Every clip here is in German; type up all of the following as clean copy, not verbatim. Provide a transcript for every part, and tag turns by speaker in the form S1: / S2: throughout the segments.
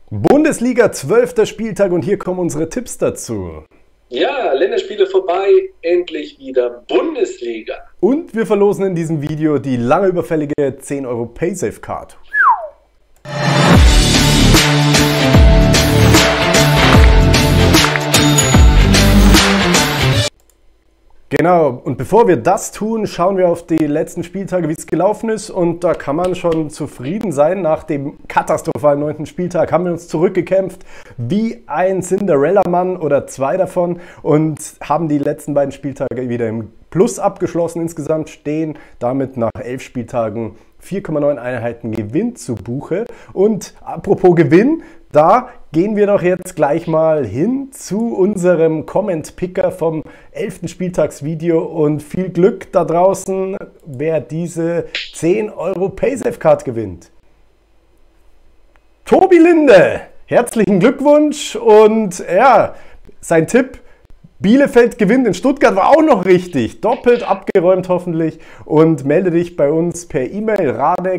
S1: Bundesliga 12. Spieltag und hier kommen unsere Tipps dazu.
S2: Ja, Länderspiele vorbei, endlich wieder Bundesliga.
S1: Und wir verlosen in diesem Video die lange überfällige 10 Euro Paysafe Card. Genau, und bevor wir das tun, schauen wir auf die letzten Spieltage, wie es gelaufen ist. Und da kann man schon zufrieden sein. Nach dem katastrophalen 9. Spieltag haben wir uns zurückgekämpft wie ein Cinderella-Mann oder zwei davon und haben die letzten beiden Spieltage wieder im Plus abgeschlossen. Insgesamt stehen damit nach 11 Spieltagen 4,9 Einheiten Gewinn zu Buche. Und apropos Gewinn, da gehen wir doch jetzt gleich mal hin zu unserem Comment-Picker vom 11. Spieltagsvideo und viel Glück da draußen, wer diese 10 Euro Paysafe-Card gewinnt. Tobi Linde, herzlichen Glückwunsch und ja, sein Tipp: Bielefeld gewinnt in Stuttgart war auch noch richtig. Doppelt abgeräumt hoffentlich. Und melde dich bei uns per E-Mail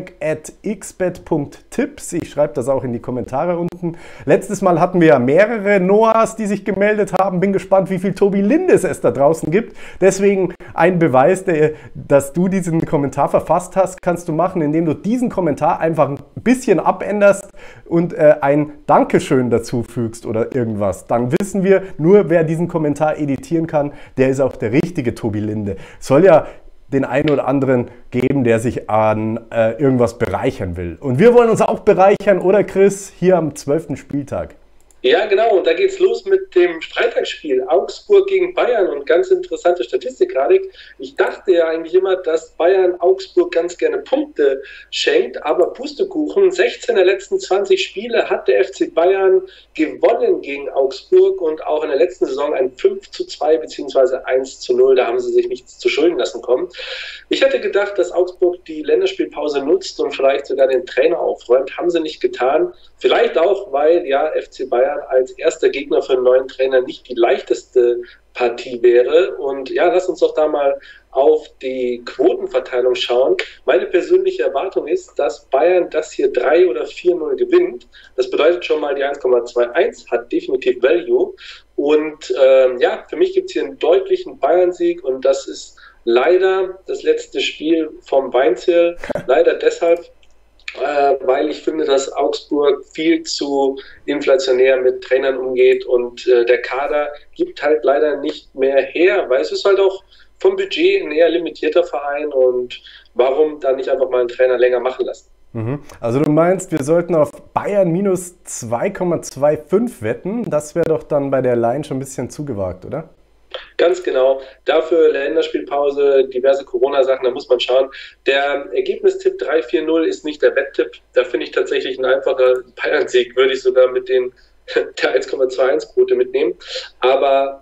S1: radek@xbet.tipps. Ich schreibe das auch in die Kommentare unten. Letztes Mal hatten wir ja mehrere Noahs, die sich gemeldet haben. Bin gespannt, wie viel Tobi Lindes es da draußen gibt. Deswegen ein Beweis, dass du diesen Kommentar verfasst hast, kannst du machen, indem du diesen Kommentar einfach ein bisschen abänderst und ein Dankeschön dazu fügst oder irgendwas. Dann wissen wir, nur wer diesen Kommentar editieren kann, der ist auch der richtige Tobi Linde. Soll ja den einen oder anderen geben, der sich an irgendwas bereichern will. Und wir wollen uns auch bereichern, oder Chris, hier am 12. Spieltag.
S2: Ja, genau. Und da geht's los mit dem Freitagsspiel Augsburg gegen Bayern. Und ganz interessante Statistik, Radek. Ich dachte ja eigentlich immer, dass Bayern Augsburg ganz gerne Punkte schenkt. Aber Pustekuchen, 16 der letzten 20 Spiele hat der FC Bayern gewonnen gegen Augsburg. Und auch in der letzten Saison ein 5:2 bzw. 1:0. Da haben sie sich nichts zu Schulden lassen kommen. Ich hätte gedacht, dass Augsburg die Länderspielpause nutzt und vielleicht sogar den Trainer aufräumt. Haben sie nicht getan. Vielleicht auch, weil ja FC Bayern als erster Gegner für einen neuen Trainer nicht die leichteste Partie wäre. Und ja, lass uns doch da mal auf die Quotenverteilung schauen. Meine persönliche Erwartung ist, dass Bayern das hier 3 oder 4:0 gewinnt. Das bedeutet schon mal, die 1,21 hat definitiv Value. Und ja, für mich gibt es hier einen deutlichen Bayern-Sieg und das ist leider das letzte Spiel vom Weinzierl. Leider deshalb, weil ich finde, dass Augsburg viel zu inflationär mit Trainern umgeht und der Kader gibt halt leider nicht mehr her, weil es ist halt auch vom Budget ein eher limitierter Verein und warum dann nicht einfach mal einen Trainer länger machen lassen?
S1: Also du meinst, wir sollten auf Bayern minus 2,25 wetten? Das wäre doch dann bei der Line schon ein bisschen zugewagt, oder?
S2: Ganz genau. Dafür Länderspielpause, diverse Corona-Sachen, da muss man schauen. Der Ergebnistipp 3:4:0 ist nicht der Wetttipp. Da finde ich tatsächlich ein einfacher Bayern-Sieg, würde ich sogar mit der 1,21-Quote mitnehmen. Aber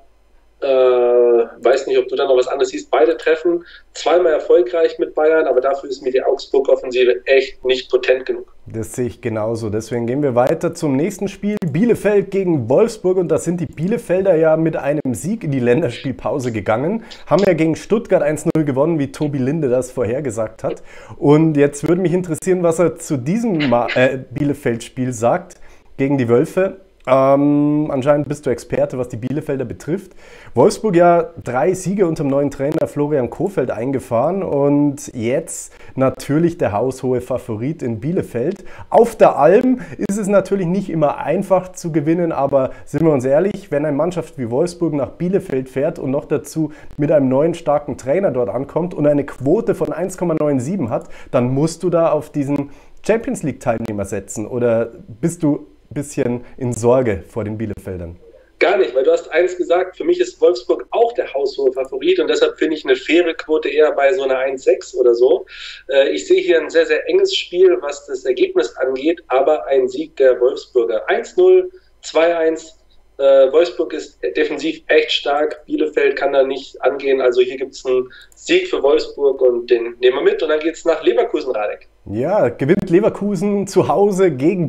S2: weiß nicht, ob du da noch was anderes siehst. Beide Treffen zweimal erfolgreich mit Bayern, aber dafür ist mir die Augsburg-Offensive echt nicht potent genug.
S1: Das sehe ich genauso. Deswegen gehen wir weiter zum nächsten Spiel. Bielefeld gegen Wolfsburg. Und da sind die Bielefelder ja mit einem Sieg in die Länderspielpause gegangen. Haben ja gegen Stuttgart 1:0 gewonnen, wie Tobi Linde das vorhergesagt hat. Und jetzt würde mich interessieren, was er zu diesem Bielefeld-Spiel sagt gegen die Wölfe. Anscheinend bist du Experte, was die Bielefelder betrifft. Wolfsburg ja 3 Siege unter dem neuen Trainer Florian Kohfeldt eingefahren und jetzt natürlich der haushohe Favorit in Bielefeld. Auf der Alm ist es natürlich nicht immer einfach zu gewinnen, aber sind wir uns ehrlich, wenn eine Mannschaft wie Wolfsburg nach Bielefeld fährt und noch dazu mit einem neuen starken Trainer dort ankommt und eine Quote von 1,97 hat, dann musst du da auf diesen Champions League Teilnehmer setzen, oder bist du bisschen in Sorge vor den Bielefeldern?
S2: Gar nicht, weil du hast eins gesagt, für mich ist Wolfsburg auch der haushohe Favorit und deshalb finde ich eine faire Quote eher bei so einer 1,6 oder so. Ich sehe hier ein sehr, sehr enges Spiel, was das Ergebnis angeht, aber ein Sieg der Wolfsburger. 1:0, 2:1. Wolfsburg ist defensiv echt stark, Bielefeld kann da nicht angehen, also hier gibt es einen Sieg für Wolfsburg und den nehmen wir mit und dann geht es nach Leverkusen, Radek.
S1: Ja, gewinnt Leverkusen zu Hause gegen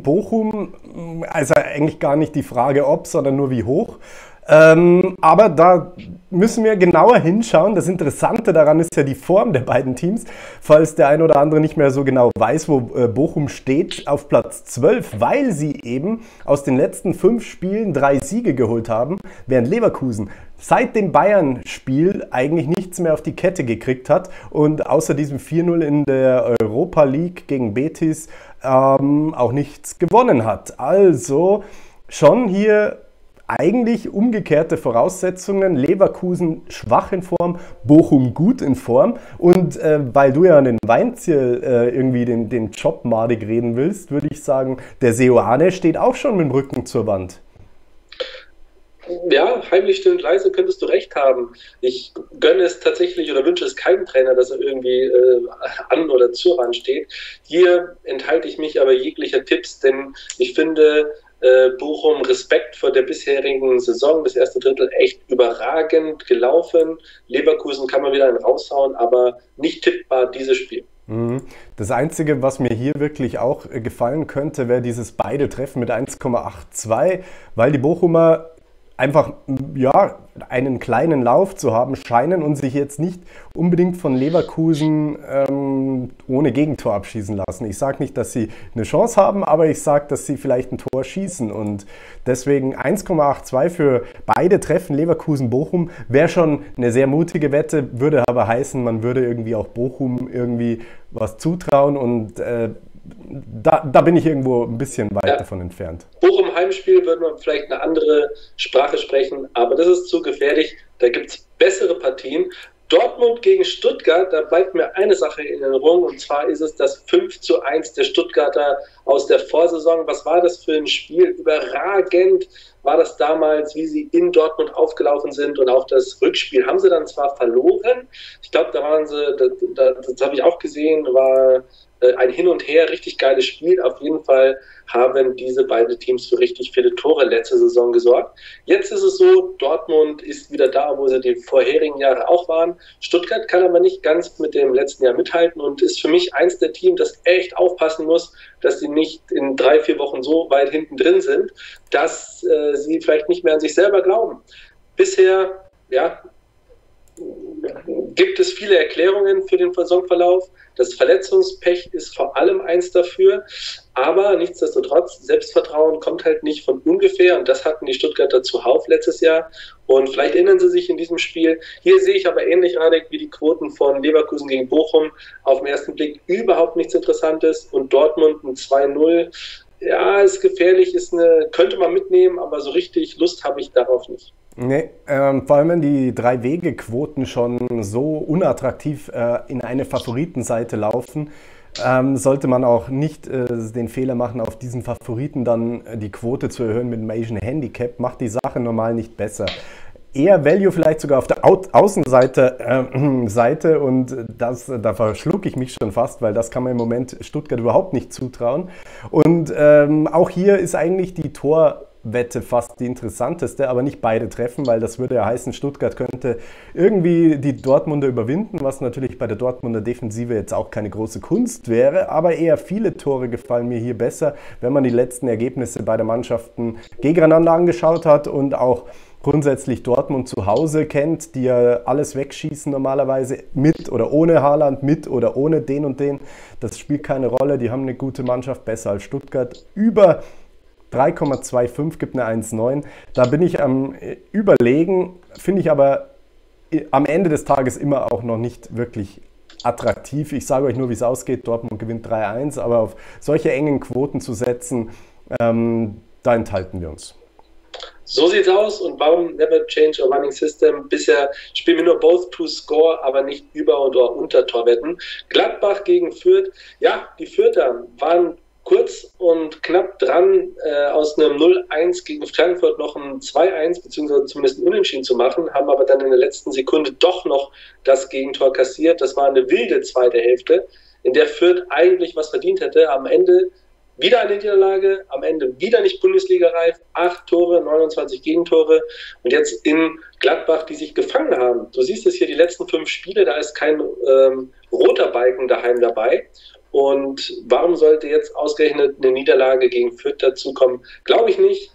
S1: Bochum, also eigentlich gar nicht die Frage ob, sondern nur wie hoch. Aber da müssen wir genauer hinschauen. Das Interessante daran ist ja die Form der beiden Teams. Falls der ein oder andere nicht mehr so genau weiß, wo Bochum steht, auf Platz 12, weil sie eben aus den letzten 5 Spielen 3 Siege geholt haben, während Leverkusen seit dem Bayern-Spiel eigentlich nichts mehr auf die Kette gekriegt hat und außer diesem 4-0 in der Europa League gegen Betis auch nichts gewonnen hat. Also schon hier eigentlich umgekehrte Voraussetzungen. Leverkusen schwach in Form, Bochum gut in Form. Und weil du ja an den Weinziel irgendwie den Job madig reden willst, würde ich sagen, der Seoane steht auch schon mit dem Rücken zur Wand.
S2: Ja, heimlich still und leise könntest du recht haben. Ich gönne es tatsächlich oder wünsche es keinem Trainer, dass er irgendwie an oder zur Wand steht. Hier enthalte ich mich aber jeglicher Tipps, denn ich finde Bochum Respekt vor der bisherigen Saison, das erste Drittel echt überragend gelaufen. Leverkusen kann man wieder einen raushauen, aber nicht tippbar dieses Spiel.
S1: Das Einzige, was mir hier wirklich auch gefallen könnte, wäre dieses beide Treffen mit 1,82, weil die Bochumer einfach ja, einen kleinen Lauf zu haben scheinen und sich jetzt nicht unbedingt von Leverkusen ohne Gegentor abschießen lassen. Ich sage nicht, dass sie eine Chance haben, aber ich sage, dass sie vielleicht ein Tor schießen. Und deswegen 1,82 für beide Treffen Leverkusen-Bochum wäre schon eine sehr mutige Wette, würde aber heißen, man würde irgendwie auch Bochum irgendwie was zutrauen und da bin ich irgendwo ein bisschen weit davon entfernt.
S2: Bochum Heimspiel würde man vielleicht eine andere Sprache sprechen, aber das ist zu gefährlich. Da gibt es bessere Partien. Dortmund gegen Stuttgart, da bleibt mir eine Sache in Erinnerung, und zwar ist es das 5:1 der Stuttgarter aus der Vorsaison. Was war das für ein Spiel? Überragend war das damals, wie sie in Dortmund aufgelaufen sind, und auch das Rückspiel haben sie dann zwar verloren. Ich glaube, da waren sie, das habe ich auch gesehen, war ein Hin und Her, richtig geiles Spiel. Auf jeden Fall haben diese beiden Teams für richtig viele Tore letzte Saison gesorgt. Jetzt ist es so, Dortmund ist wieder da, wo sie die vorherigen Jahre auch waren. Stuttgart kann aber nicht ganz mit dem letzten Jahr mithalten und ist für mich eins der Teams, das echt aufpassen muss, dass sie nicht in 3-4 Wochen so weit hinten drin sind, dass sie vielleicht nicht mehr an sich selber glauben. Bisher, ja, gibt es viele Erklärungen für den Saisonverlauf. Das Verletzungspech ist vor allem eins dafür, aber nichtsdestotrotz, Selbstvertrauen kommt halt nicht von ungefähr, und das hatten die Stuttgarter zuhauf letztes Jahr, und vielleicht erinnern sie sich in diesem Spiel. Hier sehe ich aber ähnlich, Radek, wie die Quoten von Leverkusen gegen Bochum, auf den ersten Blick überhaupt nichts Interessantes, und Dortmund ein 2-0. Ja, ist gefährlich, könnte man mitnehmen, aber so richtig Lust habe ich darauf nicht.
S1: Nee, vor allem wenn die 3-Wege-Quoten schon so unattraktiv in eine Favoritenseite laufen, sollte man auch nicht den Fehler machen, auf diesen Favoriten dann die Quote zu erhöhen mit dem Asian Handicap, macht die Sache normal nicht besser. Eher Value vielleicht sogar auf der Außenseite und da verschlucke ich mich schon fast, weil das kann man im Moment Stuttgart überhaupt nicht zutrauen. Und auch hier ist eigentlich die Torwette fast die interessanteste, aber nicht beide treffen, weil das würde ja heißen, Stuttgart könnte irgendwie die Dortmunder überwinden, was natürlich bei der Dortmunder Defensive jetzt auch keine große Kunst wäre, aber eher viele Tore gefallen mir hier besser, wenn man die letzten Ergebnisse beider Mannschaften gegeneinander angeschaut hat und auch grundsätzlich Dortmund zu Hause kennt, die ja alles wegschießen normalerweise, mit oder ohne Haaland, mit oder ohne den und den. Das spielt keine Rolle, die haben eine gute Mannschaft, besser als Stuttgart. Über 3,25 gibt eine 1,9. Da bin ich am Überlegen, finde ich aber am Ende des Tages immer auch noch nicht wirklich attraktiv. Ich sage euch nur, wie es ausgeht. Dortmund gewinnt 3-1, aber auf solche engen Quoten zu setzen, da enthalten wir uns.
S2: So sieht's aus, und warum never change a running system? Bisher spielen wir nur both to score, aber nicht Über- oder Untertorwetten. Gladbach gegen Fürth. Ja, die Fürther waren kurz und knapp dran, aus einem 0-1 gegen Frankfurt noch ein 2-1 beziehungsweise zumindest ein Unentschieden zu machen, haben aber dann in der letzten Sekunde doch noch das Gegentor kassiert. Das war eine wilde zweite Hälfte, in der Fürth eigentlich was verdient hätte. Am Ende wieder eine Niederlage, am Ende wieder nicht Bundesliga-reif, 8 Tore, 29 Gegentore, und jetzt in Gladbach, die sich gefangen haben. Du siehst es hier, die letzten 5 Spiele, da ist kein roter Balken daheim dabei. Und warum sollte jetzt ausgerechnet eine Niederlage gegen Fürth dazukommen? Glaube ich nicht.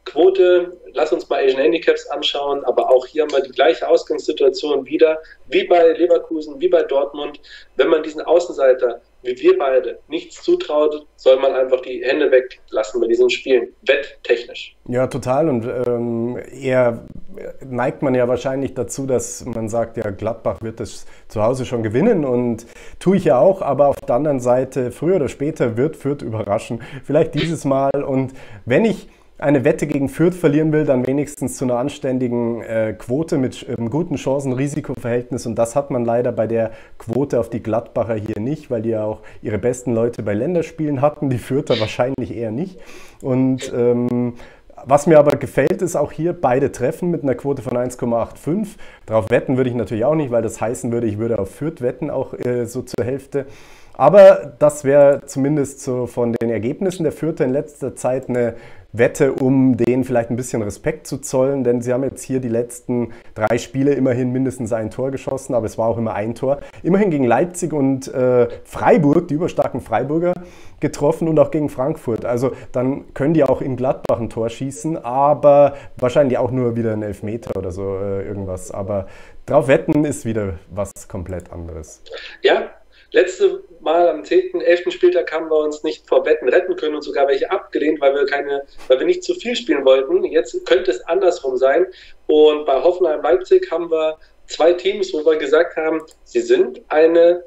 S2: Quote, lass uns mal Asian Handicaps anschauen, aber auch hier haben wir die gleiche Ausgangssituation wieder, wie bei Leverkusen, wie bei Dortmund. Wenn man diesen Außenseiter, wie wir beide, nichts zutraut, soll man einfach die Hände weglassen bei diesen Spielen, wetttechnisch.
S1: Ja, total. Und eher neigt man ja wahrscheinlich dazu, dass man sagt, ja, Gladbach wird das zu Hause schon gewinnen und tue ich ja auch, aber auf der anderen Seite, früher oder später wird Fürth überraschen. Vielleicht dieses Mal. Und wenn ich eine Wette gegen Fürth verlieren will, dann wenigstens zu einer anständigen Quote mit guten Chancen-Risiko-Verhältnis. Und das hat man leider bei der Quote auf die Gladbacher hier nicht, weil die ja auch ihre besten Leute bei Länderspielen hatten, die Fürther wahrscheinlich eher nicht. Und was mir aber gefällt, ist auch hier beide Treffen mit einer Quote von 1,85. Darauf wetten würde ich natürlich auch nicht, weil das heißen würde, ich würde auf Fürth wetten, auch so zur Hälfte. Aber das wäre zumindest so von den Ergebnissen der Fürther in letzter Zeit eine Wette, um denen vielleicht ein bisschen Respekt zu zollen, denn sie haben jetzt hier die letzten 3 Spiele immerhin mindestens ein Tor geschossen, aber es war auch immer ein Tor. Immerhin gegen Leipzig und Freiburg, die überstarken Freiburger, getroffen und auch gegen Frankfurt. Also dann können die auch in Gladbach ein Tor schießen, aber wahrscheinlich auch nur wieder ein Elfmeter oder so irgendwas. Aber drauf wetten ist wieder was komplett anderes.
S2: Ja. Letzte Mal am 10., 11. Spieltag haben wir uns nicht vor Wetten retten können und sogar welche abgelehnt, weil wir nicht zu viel spielen wollten. Jetzt könnte es andersrum sein. Und bei Hoffenheim-Leipzig haben wir 2 Teams, wo wir gesagt haben, sie sind eine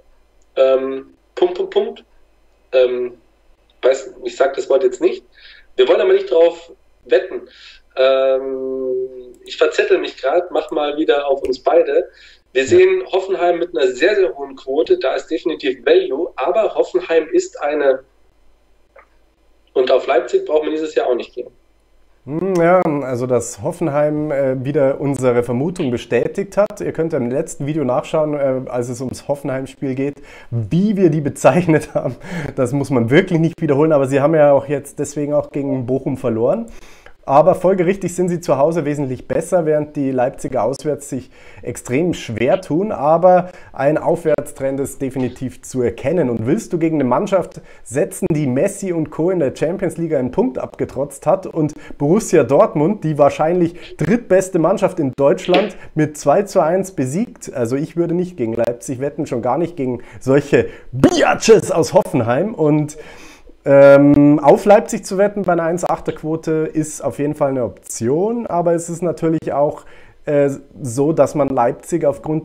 S2: ich sage das Wort jetzt nicht. Wir wollen aber nicht drauf wetten. Ich verzettel mich gerade, mach mal wieder auf uns beide. Wir sehen Hoffenheim mit einer sehr, sehr hohen Quote, da ist definitiv Value, aber Hoffenheim ist und auf Leipzig braucht man dieses Jahr auch nicht gehen.
S1: Ja, also dass Hoffenheim wieder unsere Vermutung bestätigt hat. Ihr könnt im letzten Video nachschauen, als es ums Hoffenheim-Spiel geht, wie wir die bezeichnet haben. Das muss man wirklich nicht wiederholen, aber sie haben ja auch jetzt deswegen auch gegen Bochum verloren. Aber folgerichtig sind sie zu Hause wesentlich besser, während die Leipziger auswärts sich extrem schwer tun. Aber ein Aufwärtstrend ist definitiv zu erkennen. Und willst du gegen eine Mannschaft setzen, die Messi und Co. in der Champions League einen Punkt abgetrotzt hat und Borussia Dortmund, die wahrscheinlich drittbeste Mannschaft in Deutschland, mit 2:1 besiegt? Also ich würde nicht gegen Leipzig wetten, schon gar nicht gegen solche Biatches aus Hoffenheim. Und auf Leipzig zu wetten bei einer 1,8er Quote ist auf jeden Fall eine Option, aber es ist natürlich auch so, dass man Leipzig aufgrund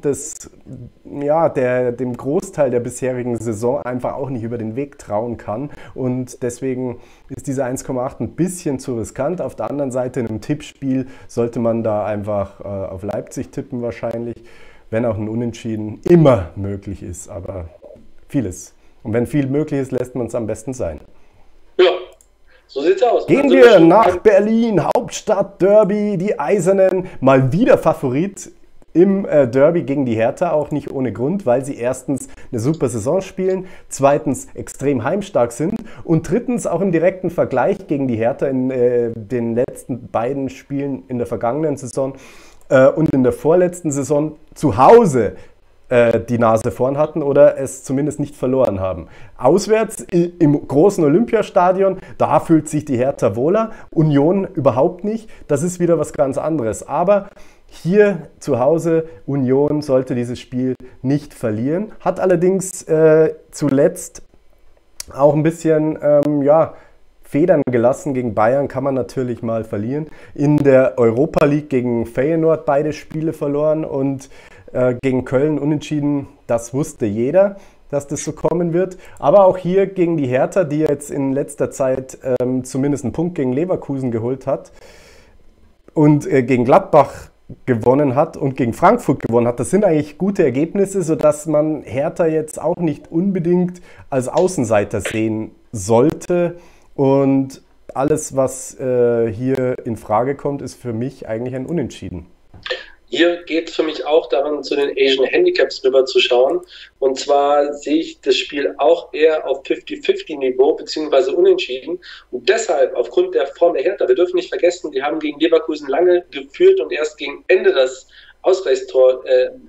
S1: dem Großteil der bisherigen Saison einfach auch nicht über den Weg trauen kann und deswegen ist diese 1,8 ein bisschen zu riskant. Auf der anderen Seite in einem Tippspiel sollte man da einfach auf Leipzig tippen wahrscheinlich, wenn auch ein Unentschieden immer möglich ist, aber vieles. Und wenn viel möglich ist, lässt man es am besten sein.
S2: Ja, so sieht's aus.
S1: Gehen wir nach Berlin, Hauptstadt-Derby, die Eisernen, mal wieder Favorit im Derby gegen die Hertha, auch nicht ohne Grund, weil sie erstens eine super Saison spielen, zweitens extrem heimstark sind und drittens auch im direkten Vergleich gegen die Hertha in den letzten beiden Spielen in der vergangenen Saison und in der vorletzten Saison zu Hause die Nase vorn hatten oder es zumindest nicht verloren haben. Auswärts im großen Olympiastadion, da fühlt sich die Hertha wohler, Union überhaupt nicht, das ist wieder was ganz anderes. Aber hier zu Hause, Union sollte dieses Spiel nicht verlieren, hat allerdings zuletzt auch ein bisschen, Federn gelassen. Gegen Bayern kann man natürlich mal verlieren. In der Europa League gegen Feyenoord beide Spiele verloren und gegen Köln unentschieden. Das wusste jeder, dass das so kommen wird. Aber auch hier gegen die Hertha, die jetzt in letzter Zeit zumindest einen Punkt gegen Leverkusen geholt hat und gegen Gladbach gewonnen hat und gegen Frankfurt gewonnen hat. Das sind eigentlich gute Ergebnisse, sodass man Hertha jetzt auch nicht unbedingt als Außenseiter sehen sollte. Und alles, was hier in Frage kommt, ist für mich eigentlich ein Unentschieden.
S2: Hier geht es für mich auch daran, zu den Asian Handicaps rüber zu schauen. Und zwar sehe ich das Spiel auch eher auf 50-50-Niveau beziehungsweise unentschieden. Und deshalb, aufgrund der Form der Hertha, wir dürfen nicht vergessen, die haben gegen Leverkusen lange geführt und erst gegen Ende das Ausgleichstor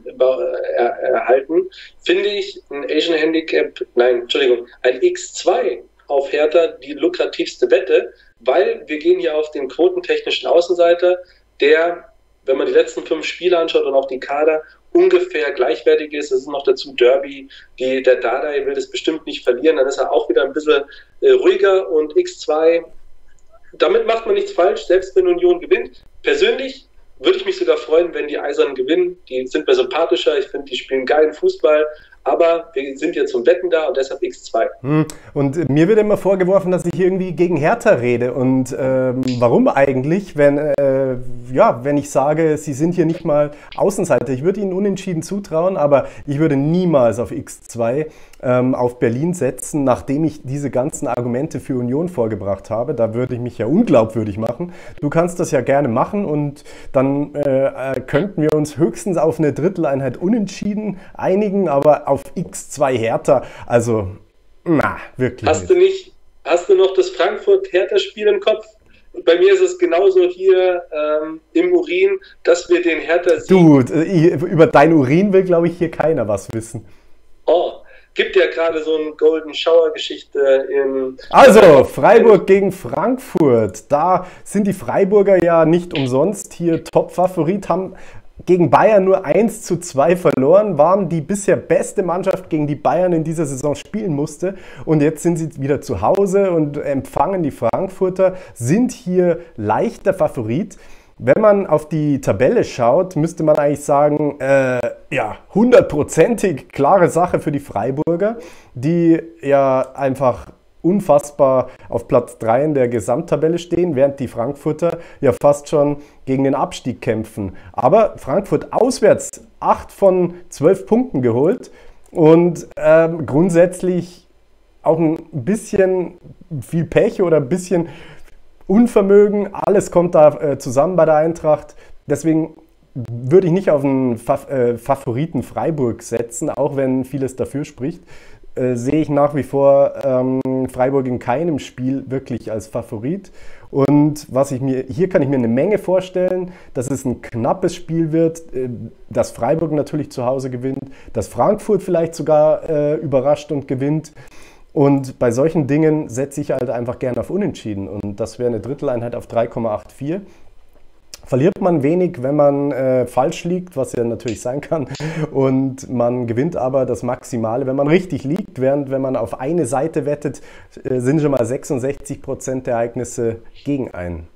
S2: erhalten, finde ich ein ein X2 auf Hertha die lukrativste Wette, weil wir gehen hier auf den quotentechnischen Außenseiter, der, wenn man die letzten 5 Spiele anschaut und auch die Kader, ungefähr gleichwertig ist. Es ist noch dazu Derby. Der Dardai will das bestimmt nicht verlieren. Dann ist er auch wieder ein bisschen ruhiger und X2. Damit macht man nichts falsch, selbst wenn Union gewinnt. Persönlich würde ich mich sogar freuen, wenn die Eisernen gewinnen. Die sind mir sympathischer. Ich finde, die spielen geilen Fußball. Aber wir sind ja zum Wetten da und deshalb X2.
S1: Und mir wird immer vorgeworfen, dass ich irgendwie gegen Hertha rede. Und warum eigentlich, wenn ich sage, sie sind hier nicht mal Außenseiter? Ich würde ihnen unentschieden zutrauen, aber ich würde niemals auf X2 auf Berlin setzen, nachdem ich diese ganzen Argumente für Union vorgebracht habe. Da würde ich mich ja unglaubwürdig machen. Du kannst das ja gerne machen und dann könnten wir uns höchstens auf eine Dritteleinheit unentschieden einigen, aber auf X2 Hertha, also, wirklich.
S2: Hast du noch das Frankfurt-Hertha-Spiel im Kopf? Bei mir ist es genauso hier im Urin, dass wir den Hertha-Sieg...
S1: Du, über dein Urin will, glaube ich, hier keiner was wissen.
S2: Oh, gibt ja gerade so eine Golden Shower-Geschichte in...
S1: Also, Freiburg gegen Frankfurt. Da sind die Freiburger ja nicht umsonst hier Top-Favorit, haben gegen Bayern nur 1:2 verloren, waren die bisher beste Mannschaft, gegen die Bayern in dieser Saison spielen musste. Und jetzt sind sie wieder zu Hause und empfangen die Frankfurter, sind hier leichter Favorit. Wenn man auf die Tabelle schaut, müsste man eigentlich sagen, 100%ig klare Sache für die Freiburger, die ja einfach unfassbar auf Platz 3 in der Gesamttabelle stehen, während die Frankfurter ja fast schon gegen den Abstieg kämpfen. Aber Frankfurt auswärts 8 von 12 Punkten geholt und grundsätzlich auch ein bisschen viel Pech oder ein bisschen Unvermögen, alles kommt da zusammen bei der Eintracht. Deswegen würde ich nicht auf einen Favoriten Freiburg setzen, auch wenn vieles dafür spricht. Sehe ich nach wie vor Freiburg in keinem Spiel wirklich als Favorit. Und hier kann ich mir eine Menge vorstellen, dass es ein knappes Spiel wird, dass Freiburg natürlich zu Hause gewinnt, dass Frankfurt vielleicht sogar überrascht und gewinnt. Und bei solchen Dingen setze ich halt einfach gerne auf Unentschieden. Und das wäre eine Dritteleinheit auf 3,84. Verliert man wenig, wenn man falsch liegt, was ja natürlich sein kann. Und man gewinnt aber das Maximale, wenn man richtig liegt. Während wenn man auf eine Seite wettet, sind schon mal 66% der Ereignisse gegen einen.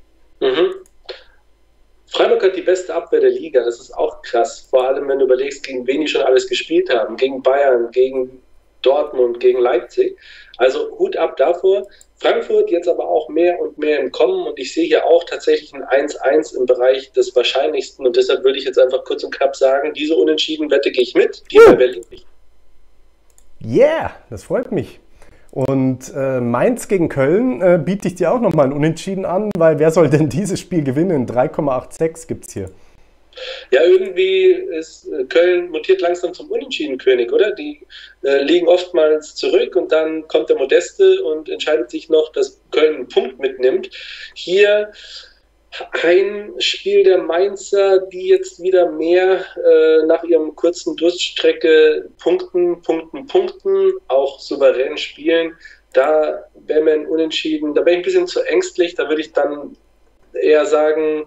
S2: Freiburg hat die beste Abwehr der Liga. Das ist auch krass. Vor allem, wenn du überlegst, gegen wen die schon alles gespielt haben. Gegen Bayern, gegen Dortmund, gegen Leipzig. Also Hut ab davor. Frankfurt jetzt aber auch mehr und mehr im Kommen und ich sehe hier auch tatsächlich ein 1:1 im Bereich des Wahrscheinlichsten und deshalb würde ich jetzt einfach kurz und knapp sagen, diese unentschieden Wette gehe ich mit, die bei Berlin nicht.
S1: Yeah, das freut mich. Und Mainz gegen Köln biete ich dir auch nochmal ein Unentschieden an, weil wer soll denn dieses Spiel gewinnen? 3,86 gibt es hier.
S2: Ja, irgendwie ist Köln mutiert langsam zum Unentschieden-König, oder? Die liegen oftmals zurück und dann kommt der Modeste und entscheidet sich noch, dass Köln einen Punkt mitnimmt. Hier ein Spiel der Mainzer, die jetzt wieder mehr nach ihrem kurzen Durststrecke punkten, auch souverän spielen. Da wäre mir ein Unentschieden, da wäre ich ein bisschen zu ängstlich, da würde ich dann eher sagen,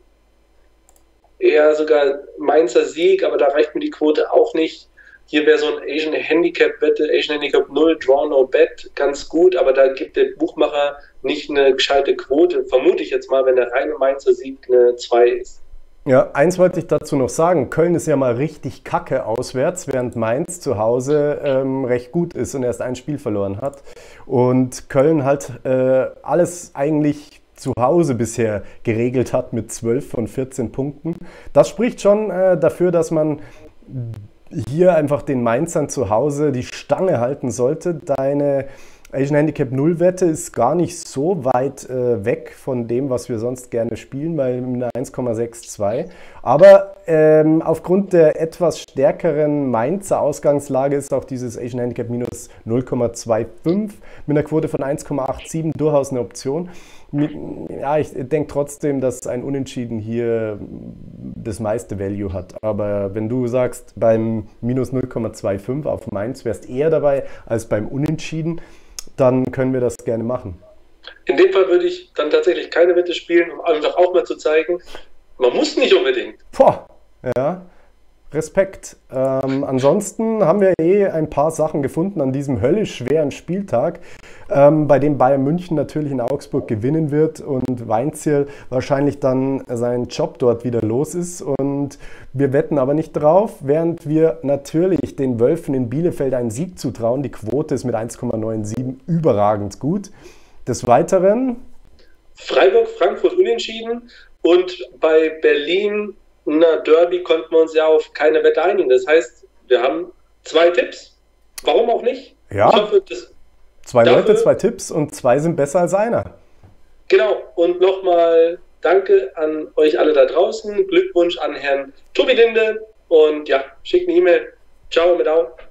S2: eher sogar Mainzer Sieg, aber da reicht mir die Quote auch nicht. Hier wäre so ein Asian Handicap-Wette, Asian Handicap 0, Draw No Bet, ganz gut, aber da gibt der Buchmacher nicht eine gescheite Quote, vermute ich jetzt mal, wenn der reine Mainzer Sieg eine 2 ist.
S1: Ja, eins wollte ich dazu noch sagen, Köln ist ja mal richtig kacke auswärts, während Mainz zu Hause recht gut ist und erst ein Spiel verloren hat. Und Köln halt alles eigentlich zu Hause bisher geregelt hat mit 12 von 14 Punkten. Das spricht schon dafür, dass man hier einfach den Mainzern zu Hause die Stange halten sollte. Deine Asian Handicap 0 Wette ist gar nicht so weit weg von dem, was wir sonst gerne spielen, bei einer 1,62. Aber aufgrund der etwas stärkeren Mainzer Ausgangslage ist auch dieses Asian Handicap minus 0,25 mit einer Quote von 1,87 durchaus eine Option. Ja, ich denke trotzdem, dass ein Unentschieden hier das meiste Value hat. Aber wenn du sagst, beim minus 0,25 auf Mainz wärst eher dabei als beim Unentschieden, dann können wir das gerne machen.
S2: In dem Fall würde ich dann tatsächlich keine Wette spielen, um einfach auch mal zu zeigen, man muss nicht unbedingt.
S1: Boah, ja, Respekt. Ansonsten haben wir ein paar Sachen gefunden an diesem höllisch schweren Spieltag, bei dem Bayern München natürlich in Augsburg gewinnen wird und Weinzierl wahrscheinlich dann seinen Job dort wieder los ist. Und wir wetten aber nicht drauf, während wir natürlich den Wölfen in Bielefeld einen Sieg zutrauen. Die Quote ist mit 1,97 überragend gut. Des Weiteren
S2: Freiburg, Frankfurt unentschieden und bei Berlin Derby konnten wir uns ja auf keine Wette einigen. Das heißt, wir haben 2 Tipps. Warum auch nicht?
S1: Ja,
S2: ich hoffe,
S1: 2 Leute, 2 Tipps und 2 sind besser als einer.
S2: Genau, und nochmal danke an euch alle da draußen. Glückwunsch an Herrn Tobi Linde und ja, schickt eine E-Mail. Ciao, mit Au.